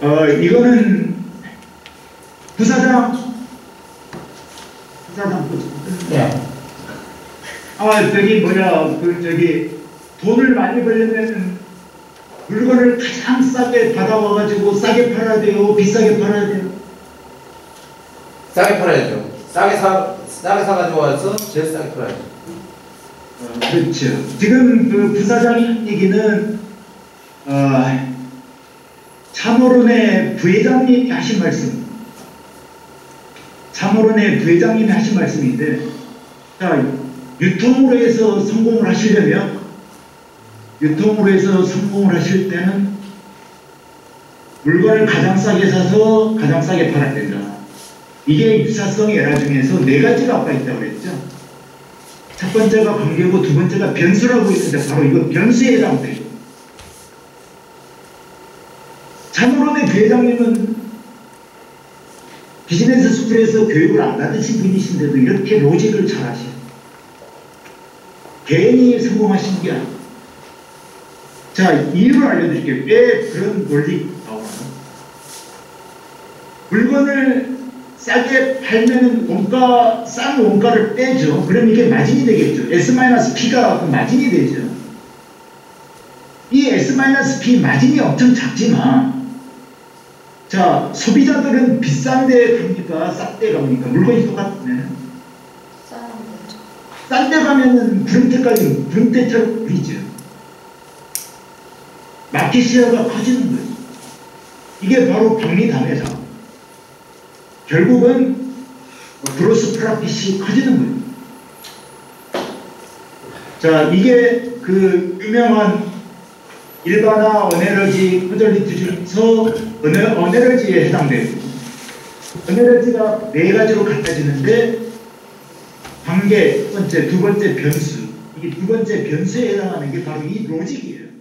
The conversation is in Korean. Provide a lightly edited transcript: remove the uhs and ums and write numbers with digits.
이거는 부사장 네. 돈을 많이 벌려면 물건을 가장 싸게 받아와가지고 싸게 팔아야 돼요? 비싸게 팔아야 돼요? 싸게 팔아야죠. 싸게 사가지고 와서 제일 싸게 팔아야죠. 그렇죠. 지금 그 부사장이 한 얘기는 참호론의 부회장님이 하신 말씀. 참호론의 부회장님이 하신 말씀인데, 자, 유통으로 해서 성공을 하시려면, 유통으로 해서 성공을 하실 때는 물건을 가장 싸게 사서 가장 싸게 팔아야 된다. 이게 유사성의 에라 중에서 네 가지가 아까 있다고 그랬죠. 첫 번째가 관계고 두 번째가 변수라고 했는데 바로 이거 변수에 해당돼요. 참호론의 부회장님은 비즈니스 스쿨에서 교육을 안 받으신 분이신데도 이렇게 로직을 잘 하셔요. 괜히 성공하신 게 아니에요. 자, 이유를 알려드릴게요. 왜 그런 논리가 나오나요? 물건을 싸게 팔면은 싼 원가를 빼죠. 그럼 이게 마진이 되겠죠. S-P가 마진이 되죠. 이 S-P 마진이 엄청 작지만, 자, 소비자들은 비싼 데 갑니까? 싼 데 갑니까? 물건이 똑같으면. 싼 데 가면은 구름대처럼 보이죠. 마켓 시어가 커지는 거예요. 이게 바로 박리담회사. 결국은 그로스 프라핏이 커지는 거예요. 자, 이게 그 유명한 일반화 언에너지 모델리티 중에서 언에너지에 해당돼요. 언에너지가 네 가지로 갖다지는데 관계, 첫 번째, 두 번째 변수. 이게 두 번째 변수에 해당하는 게 바로 이 로직이에요.